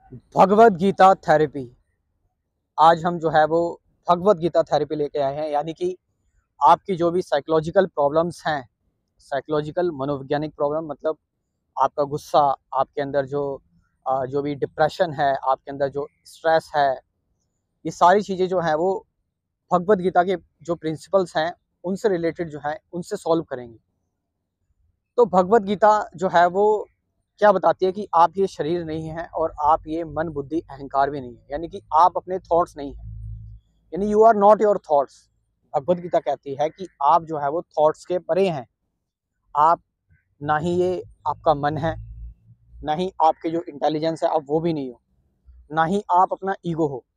Bhagavad Gita therapy. आज हम जो है वो भगवत गीता थेरेपी लेके आए हैं, यानी कि आपकी जो भी साइकोलॉजिकल प्रॉब्लम्स हैं, साइकोलॉजिकल मनोवैज्ञानिक प्रॉब्लम मतलब आपका गुस्सा, आपके अंदर जो भी डिप्रेशन है, आपके अंदर जो स्ट्रेस है, ये सारी चीज़ें जो हैं वो भगवत गीता के जो प्रिंसिपल्स हैं उनसे रिलेटेड जो है उनसे सॉल्व करेंगे। तो भगवत गीता जो है वो क्या बताती है कि आप ये शरीर नहीं है और आप ये मन बुद्धि अहंकार भी नहीं है, यानी कि आप अपने थॉट्स नहीं है, यानी you are not your thoughts. Bhagavad Gita कहती है कि आप जो है वो थॉट्स के परे हैं। आप ना ही ये आपका मन है, ना ही आपके जो इंटेलिजेंस है आप वो भी नहीं हो, ना ही आप अपना ईगो हो।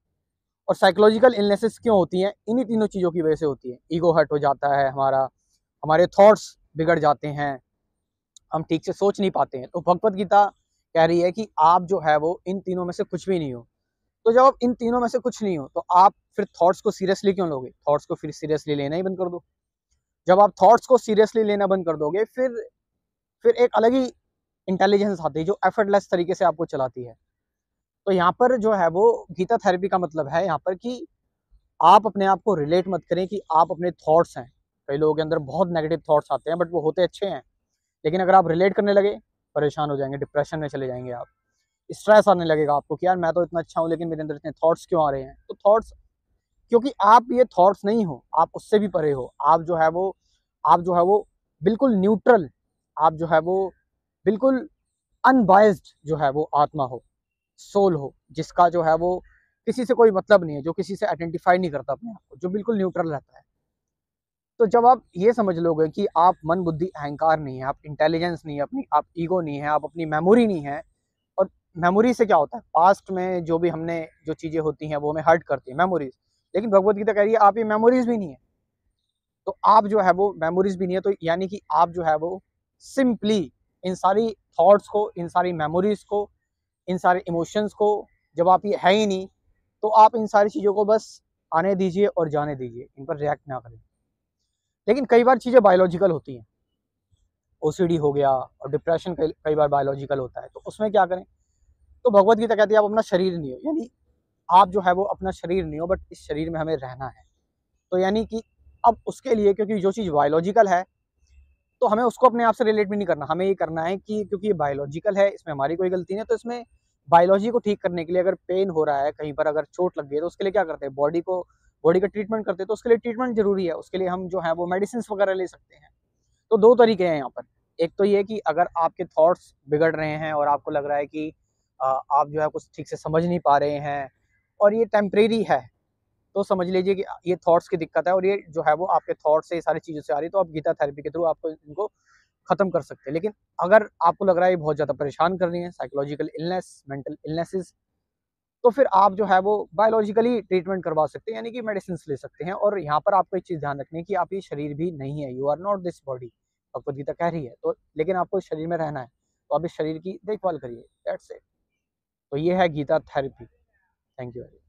और साइकोलॉजिकल इलनेसेस क्यों होती हैं? इन्हीं तीनों चीज़ों की वजह से होती है। ईगो हर्ट हो जाता है हमारा, हमारे थॉट्स बिगड़ जाते हैं, हम ठीक से सोच नहीं पाते हैं। तो भगवत गीता कह रही है कि आप जो है वो इन तीनों में से कुछ भी नहीं हो। तो जब आप इन तीनों में से कुछ नहीं हो तो आप फिर थॉट्स को सीरियसली क्यों लोगे? थॉट्स को फिर सीरियसली लेना ही बंद कर दो। जब आप थॉट्स को सीरियसली लेना बंद कर दोगे फिर एक अलग ही इंटेलिजेंस आती है जो एफर्टलेस तरीके से आपको चलाती है। तो यहाँ पर जो है वो गीता थेरेपी का मतलब है यहाँ पर कि आप अपने आप को रिलेट मत करें कि आप अपने थॉट्स हैं। कई लोगों के अंदर बहुत नेगेटिव थॉट्स आते हैं बट वो होते अच्छे हैं, लेकिन अगर आप रिलेट करने लगे परेशान हो जाएंगे, डिप्रेशन में चले जाएंगे आप। स्ट्रेस आने लगेगा आपको कि यार मैं तो इतना अच्छा हूँ लेकिन मेरे अंदर इतने थॉट्स क्यों आ रहे हैं? तो थॉट्स, क्योंकि आप ये थॉट्स नहीं हो, आप उससे भी परे हो। आप जो है वो बिल्कुल न्यूट्रल, आप जो है वो बिल्कुल अनबायस्ड जो है वो आत्मा हो, सोल हो, जिसका जो है वो किसी से कोई मतलब नहीं है, जो किसी से आइडेंटिफाई नहीं करता अपने आप को, जो बिल्कुल न्यूट्रल रहता है। तो जब आप ये समझ लोगे कि आप मन बुद्धि अहंकार नहीं है, आप इंटेलिजेंस नहीं है अपनी, आप ईगो नहीं है, आप अपनी मेमोरी नहीं है। और मेमोरी से क्या होता है? पास्ट में जो भी हमने जो चीज़ें होती हैं वो हमें हर्ट करती है, मेमोरीज। लेकिन भगवत गीता कह रही है आप ये मेमोरीज भी नहीं है। तो आप जो है वो मेमोरीज भी नहीं है, तो यानी कि आप जो है वो सिंपली इन सारी थॉट्स को, इन सारी मेमोरीज को, इन सारे इमोशंस को, जब आप ये है ही नहीं तो आप इन सारी चीज़ों को बस आने दीजिए और जाने दीजिए, इन पर रिएक्ट ना करें। लेकिन कई बार चीज़ें बायोलॉजिकल होती हैं, ओसीडी हो गया और डिप्रेशन कई बार बायोलॉजिकल होता है, तो उसमें क्या करें? तो भगवत गीता कहती है आप अपना शरीर नहीं हो, यानी आप जो है वो अपना शरीर नहीं हो, बट इस शरीर में हमें रहना है। तो यानी कि अब उसके लिए, क्योंकि जो चीज़ बायोलॉजिकल है तो हमें उसको अपने आप से रिलेट भी नहीं करना। हमें ये करना है कि क्योंकि ये बायोलॉजिकल है, इसमें हमारी कोई गलती नहीं है, तो इसमें बायोलॉजी को ठीक करने के लिए अगर पेन हो रहा है, कहीं पर अगर चोट लग गई है, तो उसके लिए क्या करते हैं? बॉडी का ट्रीटमेंट करते हैं। तो उसके लिए ट्रीटमेंट ज़रूरी है, उसके लिए हम जो है वो मेडिसिन वगैरह ले सकते हैं। तो 2 तरीके हैं यहाँ पर। एक तो ये कि अगर आपके थॉट्स बिगड़ रहे हैं और आपको लग रहा है कि आप जो है कुछ ठीक से समझ नहीं पा रहे हैं और ये टेम्परेरी है, तो समझ लीजिए कि ये थॉट्स की दिक्कत है और ये जो है वो आपके थॉट्स से, ये सारी चीज़ों से आ रही है, तो आप गीता थेरेपी के थ्रू आपको इनको खत्म कर सकते हैं। लेकिन अगर आपको लग रहा है ये बहुत ज़्यादा परेशान कर रही है, साइकोलॉजिकल इलनेस, मेंटल इलनेसेस, तो फिर आप जो है वो बायोलॉजिकली ट्रीटमेंट करवा सकते हैं, यानी कि मेडिसिन ले सकते हैं। और यहाँ पर आपको एक चीज़ ध्यान रखनी है कि आप ये शरीर भी नहीं है, you are not this body. Bhagavad Gita कह रही है तो, लेकिन आपको इस शरीर में रहना है, तो आप इस शरीर की देखभाल करिए, दैट्स इट। तो ये है गीता थेरेपी। Thank you.